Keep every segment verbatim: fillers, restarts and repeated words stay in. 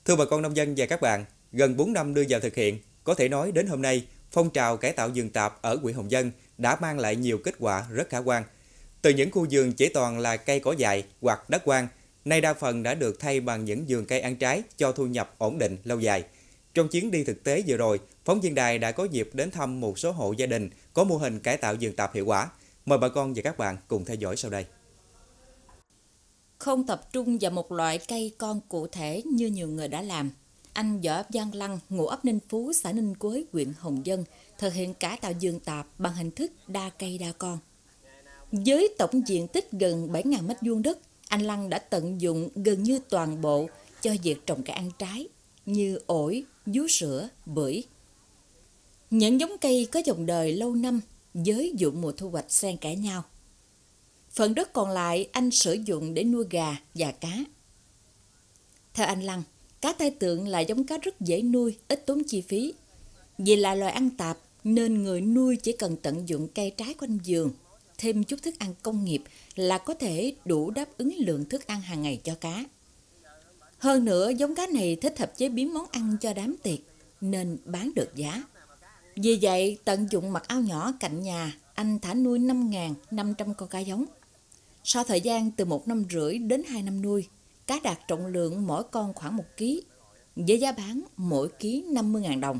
Thưa bà con nông dân và các bạn, gần bốn năm đưa vào thực hiện, có thể nói đến hôm nay, phong trào cải tạo vườn tạp ở huyện Hồng Dân đã mang lại nhiều kết quả rất khả quan. Từ những khu vườn chỉ toàn là cây cỏ dại hoặc đất hoang, nay đa phần đã được thay bằng những vườn cây ăn trái cho thu nhập ổn định lâu dài. Trong chuyến đi thực tế vừa rồi, phóng viên đài đã có dịp đến thăm một số hộ gia đình có mô hình cải tạo vườn tạp hiệu quả. Mời bà con và các bạn cùng theo dõi sau đây. Không tập trung vào một loại cây con cụ thể như nhiều người đã làm, anh Võ Văn Lăng, ngụ ấp Ninh Phú, xã Ninh Quế, huyện Hồng Dân, thực hiện cải tạo vườn tạp bằng hình thức đa cây đa con. Với tổng diện tích gần bảy nghìn mét vuông đất, anh Lăng đã tận dụng gần như toàn bộ cho việc trồng cây ăn trái như ổi, vú sữa, bưởi. Những giống cây có dòng đời lâu năm với vụ mùa thu hoạch xen kẽ nhau. Phần đất còn lại anh sử dụng để nuôi gà và cá. Theo anh Lăng, cá tai tượng là giống cá rất dễ nuôi, ít tốn chi phí. Vì là loài ăn tạp nên người nuôi chỉ cần tận dụng cây trái quanh vườn, thêm chút thức ăn công nghiệp là có thể đủ đáp ứng lượng thức ăn hàng ngày cho cá. Hơn nữa, giống cá này thích hợp chế biến món ăn cho đám tiệc nên bán được giá. Vì vậy, tận dụng mặt ao nhỏ cạnh nhà, anh thả nuôi năm nghìn năm trăm con cá giống. Sau thời gian từ một năm rưỡi đến hai năm nuôi, cá đạt trọng lượng mỗi con khoảng một ký, với giá bán mỗi ký năm mươi nghìn đồng.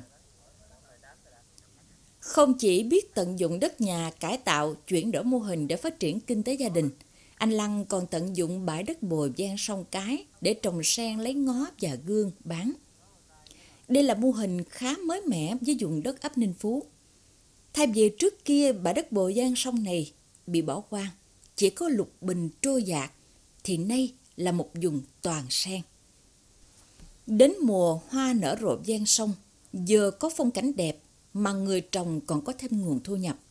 Không chỉ biết tận dụng đất nhà cải tạo, chuyển đổi mô hình để phát triển kinh tế gia đình, anh Lăng còn tận dụng bãi đất bồi ven sông Cái để trồng sen lấy ngó và gương bán. Đây là mô hình khá mới mẻ với vùng đất ấp Ninh Phú. Thay vì trước kia bãi đất bồi ven sông này bị bỏ hoang, chỉ có lục bình trôi dạt, thì nay là một vùng toàn sen. Đến mùa hoa nở rộ ven sông, vừa có phong cảnh đẹp mà người trồng còn có thêm nguồn thu nhập.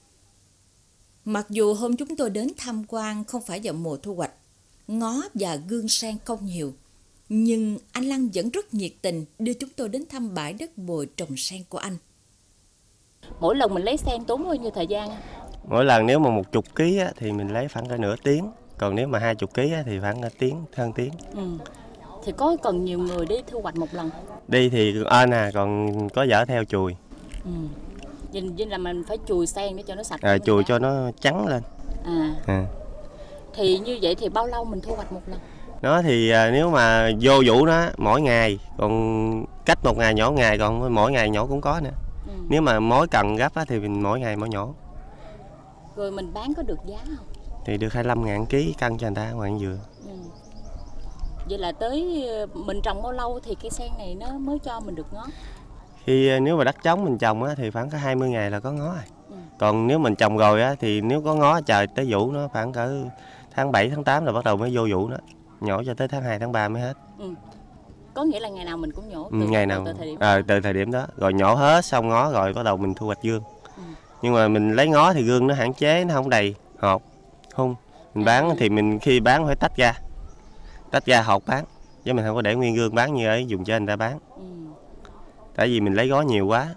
Mặc dù hôm chúng tôi đến tham quan không phải vào mùa thu hoạch, ngó và gương sen không nhiều, nhưng anh Lăng vẫn rất nhiệt tình đưa chúng tôi đến thăm bãi đất bồi trồng sen của anh. Mỗi lần mình lấy sen tốn bao nhiêu thời gian? Mỗi lần nếu mà một chục ký á, thì mình lấy khoảng cả nửa tiếng, còn nếu mà hai chục ký á, thì khoảng cả tiếng, hơn tiếng. Ừ. Thì có cần nhiều người đi thu hoạch một lần? Đi thì ơn à, còn có dở theo chùi. Ừ. Nhìn nhìn là mình phải chùi sen để cho nó sạch. À, chùi cho nó trắng lên. À. à. Thì như vậy thì bao lâu mình thu hoạch một lần? Nó thì à, nếu mà vô vụ nó mỗi ngày, còn cách một ngày nhổ ngày, còn mỗi ngày nhổ cũng có nữa. Ừ. Nếu mà mối cần gấp á, thì mình mỗi ngày mỗi nhổ. Rồi mình bán có được giá không? Thì được hai mươi lăm ngàn ký cân cho người ta ngoài dừa. Ừ. Vậy là tới mình trồng bao lâu thì cây sen này nó mới cho mình được ngó? Khi nếu mà đất trống mình trồng á, thì khoảng có hai mươi ngày là có ngó rồi. Ừ. Còn nếu mình trồng rồi á, thì nếu có ngó chờ tới vụ nó khoảng cỡ tháng bảy, tháng tám là bắt đầu mới vô vụ đó. Nhổ cho tới tháng hai, tháng ba mới hết. Ừ. Có nghĩa là ngày nào mình cũng nhổ? Từ, ngày nào từ thời điểm, à, từ thời điểm đó. Rồi nhổ hết xong ngó rồi bắt đầu mình thu hoạch gương. Ừ. Nhưng mà mình lấy ngó thì gương nó hạn chế, nó không đầy hột, hung. Mình bán à. Thì mình khi bán phải tách ra. Tách ra hột bán. Chứ mình không có để nguyên gương bán như ở vùng trên người ta bán. Ừ. Tại vì mình lấy gó nhiều quá.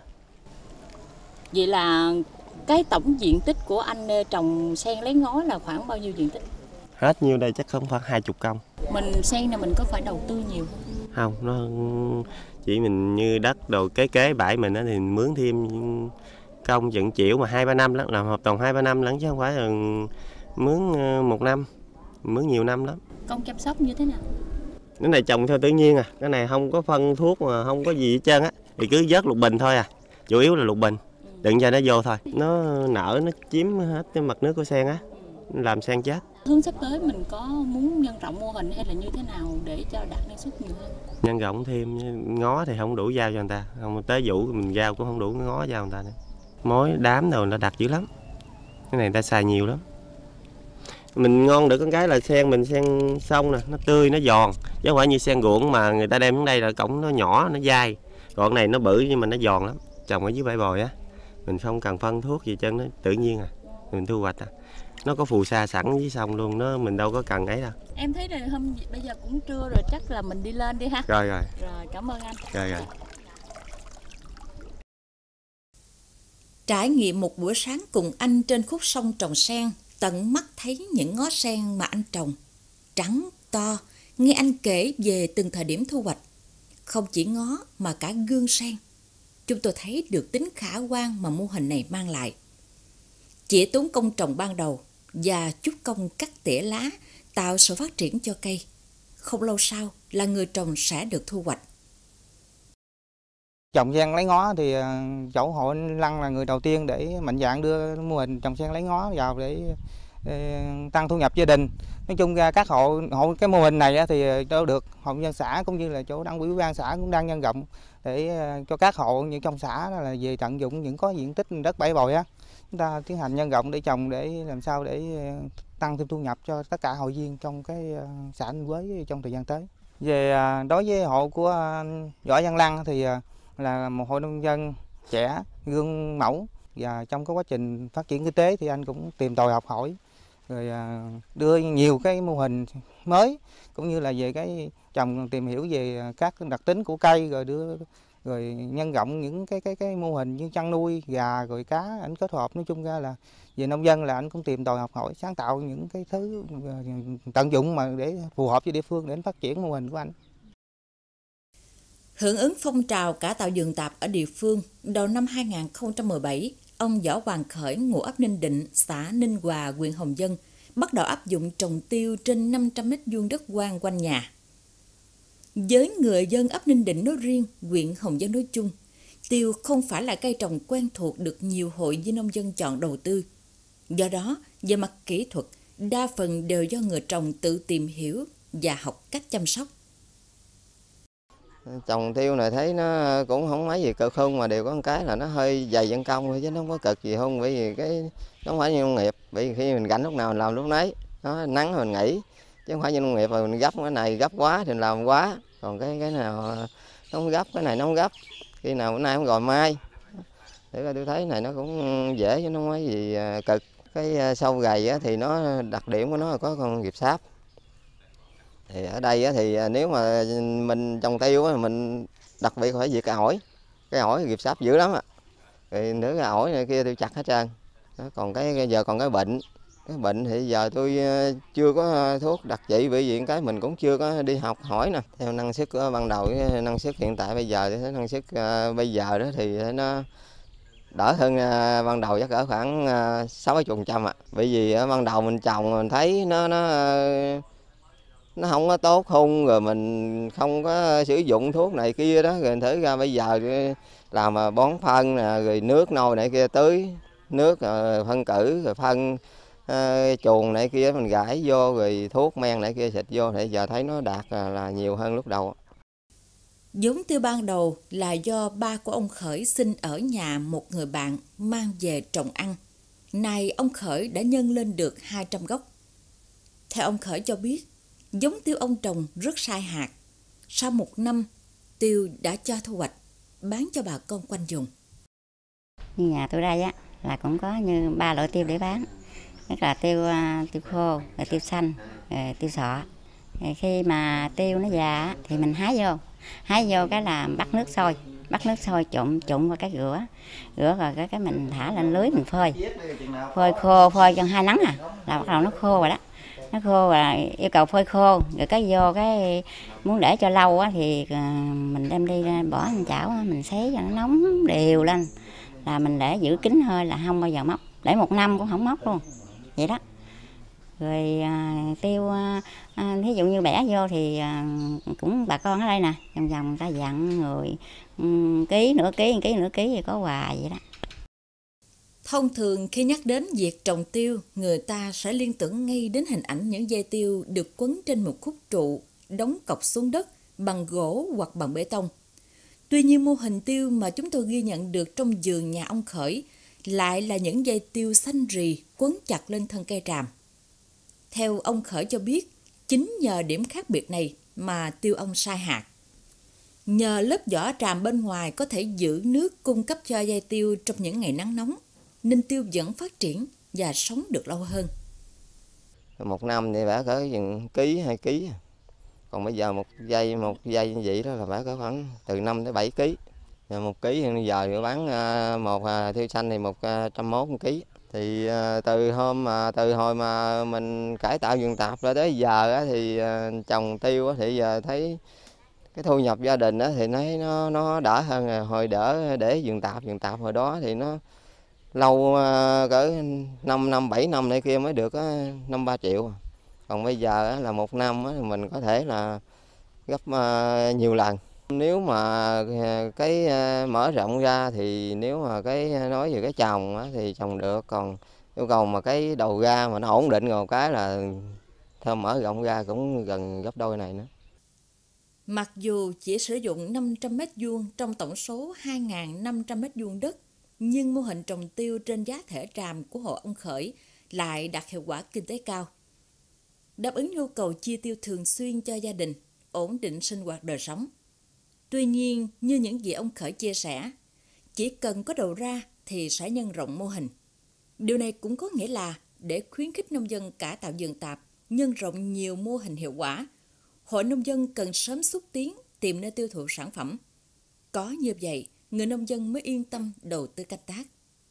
Vậy là cái tổng diện tích của anh trồng sen lấy ngó là khoảng bao nhiêu diện tích? Hết nhiêu đây chắc không phải hai chục công. Mình sen này mình có phải đầu tư nhiều không? Không, nó chỉ mình như đất đồ kế kế bãi mình đó thì mình mướn thêm công chừng triệu mà hai ba năm lắm, làm hợp đồng hai ba năm lắm chứ không phải là mướn một năm, mướn nhiều năm lắm. Công chăm sóc như thế nào? Cái này trồng theo tự nhiên à, cái này không có phân thuốc mà không có gì hết trơn á, thì cứ vớt lục bình thôi à, chủ yếu là lục bình, đừng cho nó vô thôi, nó nở nó chiếm hết cái mặt nước của sen á, làm sen chết. Hướng sắp tới mình có muốn nhân rộng mô hình hay là như thế nào để cho đạt năng suất nhiều hơn? Nhân rộng thêm, ngó thì không đủ giao cho người ta, không tới vụ mình giao cũng không đủ ngó giao người ta nữa. Mối đám rồi nó đặc dữ lắm, cái này người ta xài nhiều lắm. Mình ngon được con cái là sen mình sen sông nè, nó tươi nó giòn, chứ không phải như sen ruộng mà người ta đem đến đây là cổng nó nhỏ nó dai, còn này nó bự nhưng mà nó giòn lắm. Trồng ở dưới bãi bồi á, mình không cần phân thuốc gì chân, nó tự nhiên à, mình thu hoạch à. Nó có phù sa sẵn dưới sông luôn, nó mình đâu có cần ấy đâu. Em thấy là hôm bây giờ cũng trưa rồi, chắc là mình đi lên đi ha. Rồi rồi. Rồi, cảm ơn anh. Rồi rồi. Trải nghiệm một bữa sáng cùng anh trên khúc sông trồng sen, tận mắt thấy những ngó sen mà anh trồng, trắng, to, nghe anh kể về từng thời điểm thu hoạch. Không chỉ ngó mà cả gương sen, chúng tôi thấy được tính khả quan mà mô hình này mang lại. Chỉ tốn công trồng ban đầu và chút công cắt tỉa lá tạo sự phát triển cho cây. Không lâu sau là người trồng sẽ được thu hoạch. Trồng sen lấy ngó thì chỗ hộ anh Lăng là người đầu tiên để mạnh dạn đưa mô hình trồng sen lấy ngó vào để, để tăng thu nhập gia đình. Nói chung ra các hộ hộ cái mô hình này thì đâu được hội nhân xã cũng như là chỗ đảng ủy ban xã cũng đang nhân rộng để cho các hộ như trong xã là về tận dụng những có diện tích đất bãi bồi á, chúng ta tiến hành nhân rộng để trồng để làm sao để tăng thêm thu nhập cho tất cả hội viên trong cái xã Ninh Quế trong thời gian tới. Về đối với hộ của Võ Văn Lăng thì là một hội nông dân trẻ gương mẫu, và trong cái quá trình phát triển kinh tế thì anh cũng tìm tòi học hỏi rồi đưa nhiều cái mô hình mới cũng như là về cái trồng tìm hiểu về các đặc tính của cây, rồi đưa rồi nhân rộng những cái cái cái mô hình như chăn nuôi gà rồi cá anh kết hợp. Nói chung ra là về nông dân là anh cũng tìm tòi học hỏi sáng tạo những cái thứ tận dụng mà để phù hợp với địa phương để phát triển mô hình của anh. Hưởng ứng phong trào cải tạo vườn tạp ở địa phương, đầu năm hai nghìn không trăm mười bảy, ông Võ Hoàng Khởi, ngụ ấp Ninh Định, xã Ninh Hòa, huyện Hồng Dân, bắt đầu áp dụng trồng tiêu trên năm trăm mét vuông đất hoang quanh nhà. Với người dân ấp Ninh Định nói riêng, huyện Hồng Dân nói chung, tiêu không phải là cây trồng quen thuộc được nhiều hội viên nông dân chọn đầu tư. Do đó, về mặt kỹ thuật, đa phần đều do người trồng tự tìm hiểu và học cách chăm sóc. Trồng tiêu này thấy nó cũng không mấy gì cực hơn, mà đều có một cái là nó hơi dày dân công thôi chứ nó không có cực gì không, bởi vì cái nó không phải như nông nghiệp, bởi vì khi mình rảnh lúc nào mình làm lúc nấy, nó nắng mình nghỉ, chứ không phải như nông nghiệp rồi mình gấp cái này gấp quá thì mình làm quá, còn cái cái nào nó không gấp, cái này nó không gấp, khi nào bữa nay không rồi mai. Để coi tôi thấy này nó cũng dễ chứ nó không phải gì cực. Cái sâu gầy thì nó đặc điểm của nó là có con diệp sáp. Thì ở đây thì nếu mà mình trồng tiêu thì mình đặc biệt phải diệt cái ổi, cái ổi diệp sáp dữ lắm ạ. Rồi nữa cái ổi này kia tôi chặt hết trơn. Còn cái giờ còn cái bệnh, cái bệnh thì giờ tôi chưa có thuốc đặc trị, bởi vì cái mình cũng chưa có đi học hỏi nè. Theo năng suất của ban đầu, cái năng suất hiện tại bây giờ thì thấy năng suất uh, bây giờ đó thì nó đỡ hơn uh, ban đầu chắc ở khoảng sáu bảy phần trăm ạ. Bởi vì uh, ban đầu mình trồng mình thấy nó nó uh, nó không có tốt hung, rồi mình không có sử dụng thuốc này kia đó, rồi thử ra bây giờ làm mà bón phân nè, rồi nước nôi này kia tưới nước, rồi phân cử, rồi phân uh, chuồng này kia mình gãi vô, rồi thuốc men này kia xịt vô, thì giờ thấy nó đạt là, là nhiều hơn lúc đầu. Giống tiêu ban đầu là do ba của ông Khởi xin ở nhà một người bạn mang về trồng ăn. Nay ông Khởi đã nhân lên được hai trăm gốc. Theo ông Khởi cho biết, giống tiêu ông trồng rất sai hạt. Sau một năm, tiêu đã cho thu hoạch, bán cho bà con quanh vùng. Như nhà tôi đây á là cũng có như ba loại tiêu để bán. Tức là tiêu tiêu khô, rồi tiêu xanh, rồi tiêu sọ. Rồi khi mà tiêu nó già thì mình hái vô, hái vô cái là bắt nước sôi, bắt nước sôi trộn trộn vào cái rửa, rửa rồi cái cái mình thả lên lưới mình phơi, phơi khô, phơi cho hai nắng à, là bắt đầu nó khô rồi đó. Nó khô rồi yêu cầu phơi khô, rồi cái vô cái muốn để cho lâu á thì mình đem đi bỏ lên chảo mình sấy cho nó nóng đều lên, là mình để giữ kín hơi là không bao giờ móc, để một năm cũng không móc luôn vậy đó. Rồi à, tiêu à, ví dụ như bẻ vô thì à, cũng bà con ở đây nè vòng vòng người ta dặn người um, ký nửa ký một ký nửa ký thì có quà vậy đó. Thông thường khi nhắc đến việc trồng tiêu, người ta sẽ liên tưởng ngay đến hình ảnh những dây tiêu được quấn trên một khúc trụ, đóng cọc xuống đất bằng gỗ hoặc bằng bê tông. Tuy nhiên mô hình tiêu mà chúng tôi ghi nhận được trong vườn nhà ông Khởi lại là những dây tiêu xanh rì quấn chặt lên thân cây tràm. Theo ông Khởi cho biết, chính nhờ điểm khác biệt này mà tiêu ông sai hạt. Nhờ lớp vỏ tràm bên ngoài có thể giữ nước cung cấp cho dây tiêu trong những ngày nắng nóng, nên tiêu vẫn phát triển và sống được lâu hơn. Một năm thì bả cỡ chừng ký hai ký, còn bây giờ một dây một dây như vậy đó là bả cỡ khoảng từ năm tới bảy ký. Và một ký thì bây giờ thì bán một tiêu xanh thì một trăm mốt một ký. Thì từ hôm mà từ hồi mà mình cải tạo vườn tạp ra tới giờ thì trồng tiêu thì giờ thấy cái thu nhập gia đình đó thì thấy nó nó đỡ hơn rồi. Hồi đỡ để vườn tạp vườn tạp hồi đó thì nó lâu cỡ năm năm bảy năm này kia mới được năm ba triệu, còn bây giờ là một năm thì mình có thể là gấp nhiều lần. Nếu mà cái mở rộng ra thì nếu mà cái nói về cái trồng thì trồng được, còn yêu cầu mà cái đầu ra mà nó ổn định rồi cái là thơm mở rộng ra cũng gần gấp đôi này nữa. Mặc dù chỉ sử dụng năm trăm mét vuông trong tổng số hai nghìn năm trăm mét vuông đất, nhưng mô hình trồng tiêu trên giá thể tràm của hộ ông Khởi lại đạt hiệu quả kinh tế cao, đáp ứng nhu cầu chi tiêu thường xuyên cho gia đình, ổn định sinh hoạt đời sống. Tuy nhiên, như những gì ông Khởi chia sẻ, chỉ cần có đầu ra thì sẽ nhân rộng mô hình. Điều này cũng có nghĩa là để khuyến khích nông dân cải tạo vườn tạp, nhân rộng nhiều mô hình hiệu quả, hội nông dân cần sớm xúc tiến tìm nơi tiêu thụ sản phẩm. Có như vậy, người nông dân mới yên tâm đầu tư canh tác.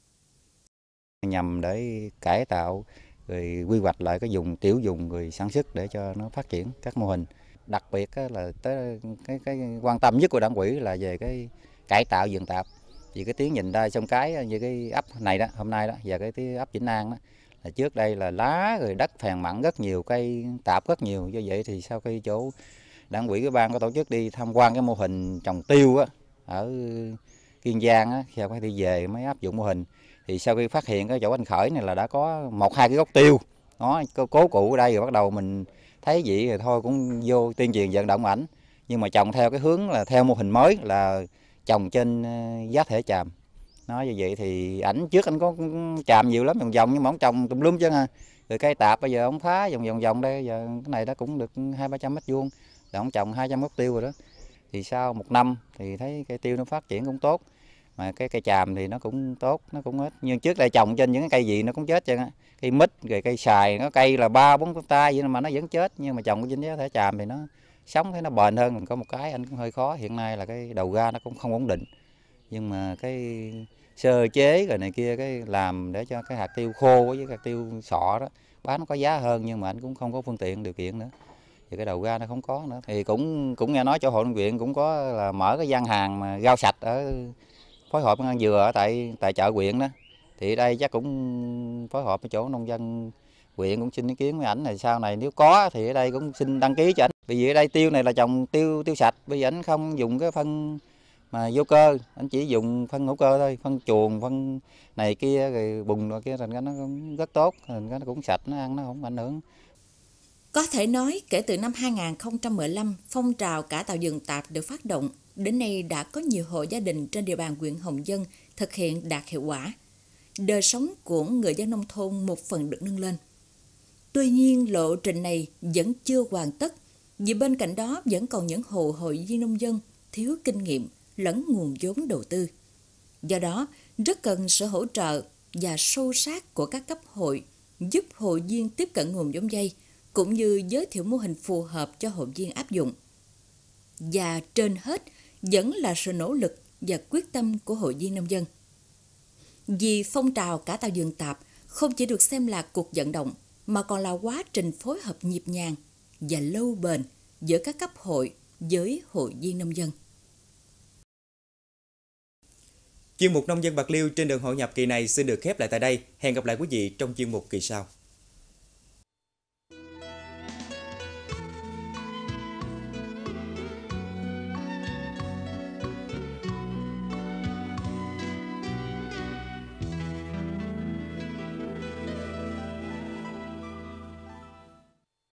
Nhằm để cải tạo, rồi quy hoạch lại cái vùng tiểu vùng rồi sản xuất để cho nó phát triển các mô hình. Đặc biệt là tới cái cái quan tâm nhất của đảng ủy là về cái cải tạo vườn tạp. Vì cái tiếng nhìn đây sông cái như cái ấp này đó, hôm nay đó, và cái, cái ấp Vĩnh An đó, là trước đây là lá rồi đất phèn mặn rất nhiều, cây tạp rất nhiều. Do vậy thì sau khi chỗ đảng ủy cái ban có tổ chức đi tham quan cái mô hình trồng tiêu á ở Kiên Giang á, sau khi đi về mới áp dụng mô hình. Thì sau khi phát hiện cái chỗ anh Khởi này là đã có một hai cái gốc tiêu, nó cố cụ ở đây, rồi bắt đầu mình thấy vậy rồi thôi cũng vô tuyên truyền vận động ảnh, nhưng mà trồng theo cái hướng là theo mô hình mới là trồng trên giá thể tràm. Nói như vậy thì ảnh trước anh có tràm nhiều lắm vòng vòng, nhưng mà ông trồng tùm lum chứ ha. Rồi cây tạp bây giờ ông phá vòng vòng vòng đây, giờ cái này đó cũng được hai ba trăm mét vuông, là ông trồng hai trăm gốc tiêu rồi đó. Thì sau một năm thì thấy cây tiêu nó phát triển cũng tốt, mà cái cây tràm thì nó cũng tốt, nó cũng hết. Nhưng trước đây trồng trên những cái cây gì nó cũng chết chứ, cây mít rồi cây xài, nó cây là ba bốn tay vậy mà nó vẫn chết. Nhưng mà trồng trên giá thể tràm thì nó sống thấy nó bền hơn. Mình có một cái anh cũng hơi khó, hiện nay là cái đầu ra nó cũng không ổn định, nhưng mà cái sơ chế rồi này kia cái làm để cho cái hạt tiêu khô với hạt tiêu sọ đó bán nó có giá hơn, nhưng mà anh cũng không có phương tiện điều kiện nữa, thì cái đầu ra nó không có nữa. Thì cũng cũng nghe nói chỗ hội nông viện cũng có là mở cái gian hàng mà rau sạch ở phối hợp với dừa ở tại tại chợ huyện đó. Thì ở đây chắc cũng phối hợp với chỗ nông dân huyện cũng xin ý kiến với ảnh này, sau này nếu có thì ở đây cũng xin đăng ký cho ảnh. Vì ở đây tiêu này là trồng tiêu tiêu sạch, bây giờ ảnh không dùng cái phân mà vô cơ, anh chỉ dùng phân hữu cơ thôi, phân chuồng, phân này kia rồi bùn rồi kia, thành ra nó cũng rất tốt, thành ra nó cũng sạch, nó ăn nó không ảnh hưởng. Có thể nói kể từ năm hai nghìn không trăm mười lăm, phong trào cải tạo vườn tạp được phát động, đến nay đã có nhiều hộ gia đình trên địa bàn huyện Hồng Dân thực hiện đạt hiệu quả. Đời sống của người dân nông thôn một phần được nâng lên. Tuy nhiên lộ trình này vẫn chưa hoàn tất, vì bên cạnh đó vẫn còn những hộ hội viên nông dân thiếu kinh nghiệm lẫn nguồn vốn đầu tư. Do đó, rất cần sự hỗ trợ và sâu sát của các cấp hội giúp hội viên tiếp cận nguồn vốn vay, cũng như giới thiệu mô hình phù hợp cho hội viên áp dụng. Và trên hết vẫn là sự nỗ lực và quyết tâm của hội viên nông dân. Vì phong trào cải tạo vườn tạp không chỉ được xem là cuộc vận động, mà còn là quá trình phối hợp nhịp nhàng và lâu bền giữa các cấp hội với hội viên nông dân. Chuyên mục Nông dân Bạc Liêu trên đường hội nhập kỳ này xin được khép lại tại đây. Hẹn gặp lại quý vị trong chuyên mục kỳ sau.